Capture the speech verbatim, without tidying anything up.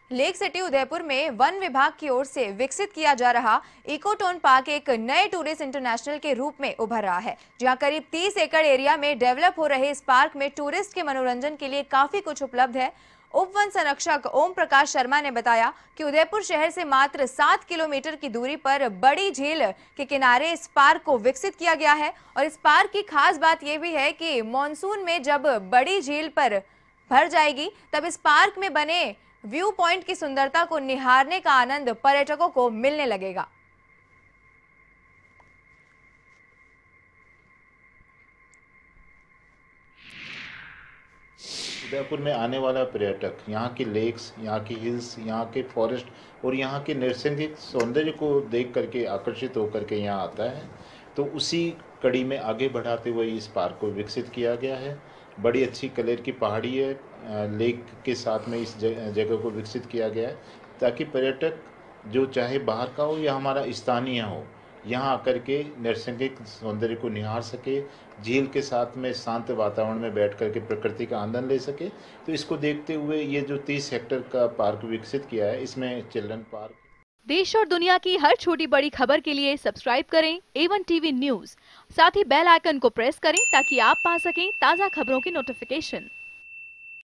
Lake city Udaipur में one विभाग की ओर से विकसित किया जा रहा इकोटोन पार्क एक नए टूरिस्ट इंटरनेशनल के रूप में उभर रहा है, जहां करीब तीस एकड़ एरिया में डेवलप हो रहे इस पार्क में टूरिस्ट के मनोरंजन के लिए काफी कुछ उपलब्ध है। उप वन संरक्षक ओम प्रकाश शर्मा ने बताया कि उदयपुर शहर से मात्र सात किलोमीटर की दूरी पर बड़ी झील के किनारे इस पार्क को विकसित किया गया है और इस पार्क की खास बात यह भी है कि मानसून में जब बड़ी झील पर भर जाएगी तब इस पार्क में बने व्यू पॉइंट की सुंदरता को निहारने का आनंद पर्यटकों को मिलने लगेगा। उदयपुर में आने वाला पर्यटक यहाँ की लेक्स, यहाँ की हिल्स, यहाँ के फॉरेस्ट और यहाँ के नैसर्गिक सौंदर्य को देख करके आकर्षित होकर के यहाँ आता है। तो उसी कड़ी में आगे बढ़ाते हुए इस पार्क को विकसित किया गया है। बड़ी अच्छी कलर की पहाड़ी है, लेक के साथ में इस जगह को विकसित किया गया है ताकि पर्यटक जो चाहे बाहर का हो या हमारा स्थानीय हो, यहाँ आकर के नैसर्गिक सौंदर्य को निहार सके, झील के साथ में शांत वातावरण में बैठ कर के प्रकृति का आनंद ले सके। तो इसको देखते हुए ये जो तीस हेक्टेयर का पार्क विकसित किया है, इसमें चिल्ड्रन पार्क। देश और दुनिया की हर छोटी बड़ी खबर के लिए सब्सक्राइब करें ए वन टीवी न्यूज, साथ ही बेल आइकन को प्रेस करें ताकि आप पा सकें ताज़ा खबरों की नोटिफिकेशन।